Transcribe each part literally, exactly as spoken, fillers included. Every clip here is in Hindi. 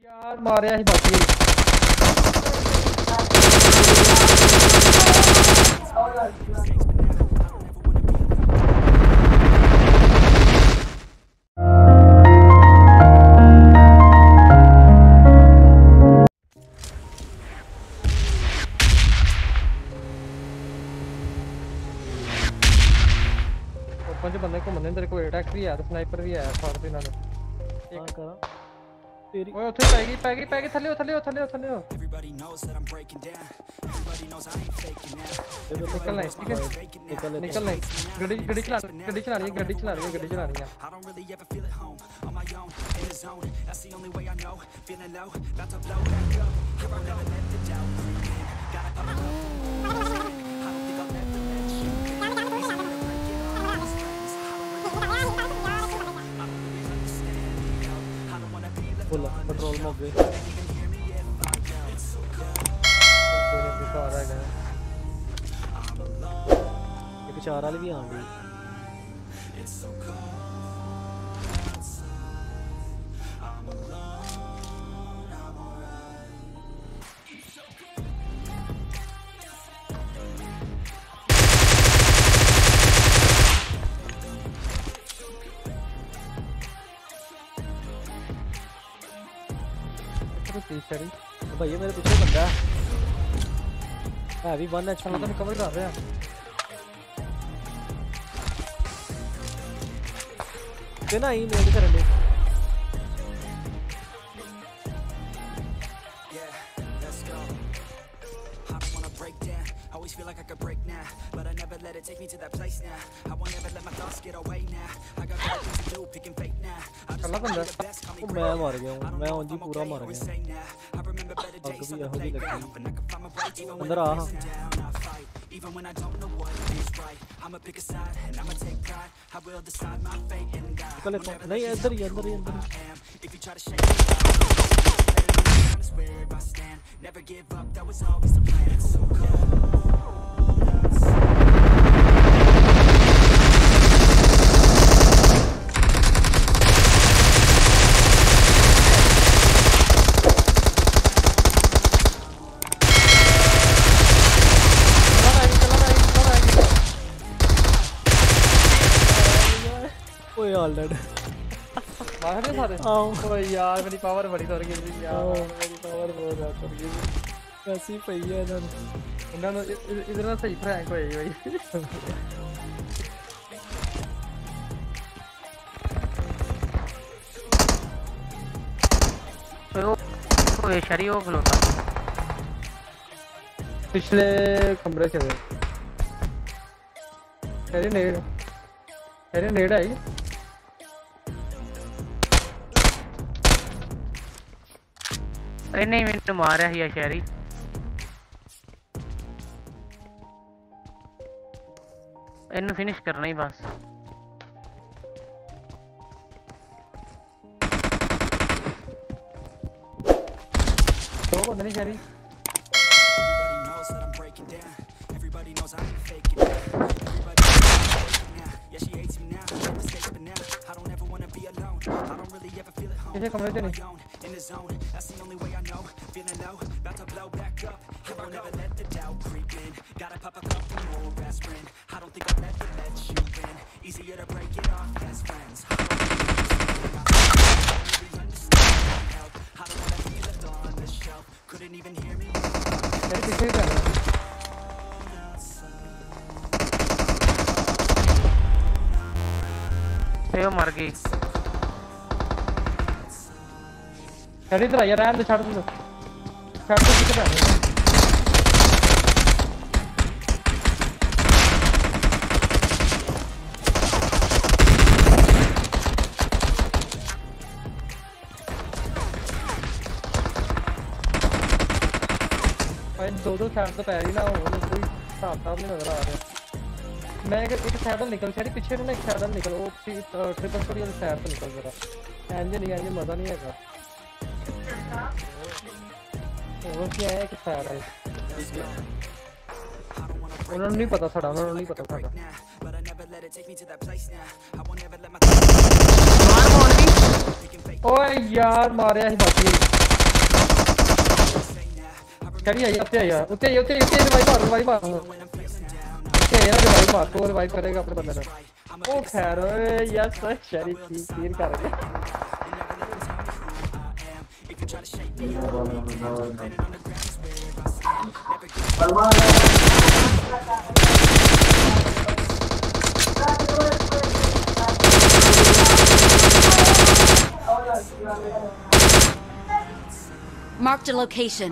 यार मारिया ही बाकी ओपन से बंदे को बंदे तेरे को अटैक भी है स्नाइपर भी है शॉट भी ना एक करा तेरी ओए उठे पैगी पैगी पैगी थले थले थले थले everybody knows that I am breaking down everybody knows I am faking now निकल नहीं ठीक है निकल निकल नहीं गड्डी गड्डी चला गड्डी चला रही है गड्डी चला रही है गड्डी चला रही है I don't really ever feel at home on my own in the zone that's the only way I know feeling low about to blow back up here I never let the doubt creep in gotta pop it up I don't think I'll ever let you बोला पेट्रोल में हो गए एक चार वाली भी आ गई भाई मेरे पीछे बंदा है भी वन अच्छा मतलब कवर कर रहा है ते ना ही मेरे कर ले always feel like I could break now but I never let it take me to that place now I won't ever let my thoughts get away now I got better things to do picking fate now I just want to be the best call me crazy मैं मर गया हूं मैं उंजी पूरा मर गया I remember better days on the playground when I could find my way even when I'm down I fight even when I don't know what is right I'ma pick a side and I'ma take pride I will decide my fate and die नहीं इधर ही इधर ही इधर if you try to shake me that's where I stand never give up that was always the plan it's so cold already मार दे सारे ओए यार मेरी पावर बड़ी तोड़ गई यार मेरी पावर बहुत ज्यादा तोड़ गई कैसी पई है इधर इन्होंने इधर ना सही फ्रैंक होई भाई तो ओए शरी हो खलोता पिछले कमरे से तेरे नेड तेरे नेड आई अरे नहीं मैंने मारा ही है शहरी इन्हें फिनिश करना ही बस तो को नहीं शहरी किसे कमरे से नहीं in the zone that's the only way I know feeling low about to blow back up I won't ever let the doubt creep in gotta pop a couple more aspirin I don't think I'll ever let you in easier to break it off best friends I don't really understand help I don't wanna be left on the shelf couldn't even hear me मेरे पीछे कर रहा है ये मर गई अरे इधर यार रहने दे छाड़ दे छाड़ दे किधर है भाई दो दो छाड़ तो पैर ही ना हो कोई साफ साफ नहीं नजर आ रहा मैं एक साइड निकल सारी पीछे ना एक साइड निकल वो ट्रिपल स्टोरी वाली साइड से निकल जरा इंजन नहीं इंजन मजा नहीं है वो क्या है कि सारा है उन्होंने नहीं पता था उन्होंने नहीं पता था ओए यार मारिया ही बाकी शरी आई उत्ते आई उत्ते उत्ते उत्ते रिवाइव मार रिवाइव मार उत्ते यार रिवाइव मार तो रिवाइव करेगा अपने बंदे को ओ खैर ओए यस शरी ठीक तीर कर गया Marked a location.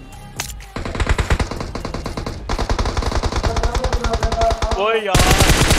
ओए यार